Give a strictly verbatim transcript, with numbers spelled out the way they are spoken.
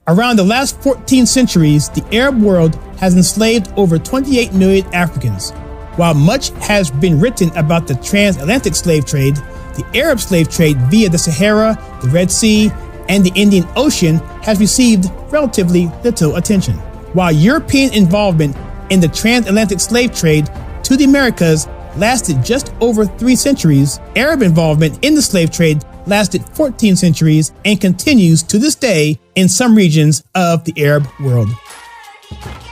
Around the last fourteen centuries, the Arab world has enslaved over twenty-eight million Africans. While much has been written about the transatlantic slave trade, the Arab slave trade via the Sahara, the Red Sea, and the Indian Ocean has received relatively little attention. While European involvement in the transatlantic slave trade to the Americas lasted just over three centuries, Arab involvement in the slave trade lasted fourteen centuries and continues to this day in some regions of the Arab world.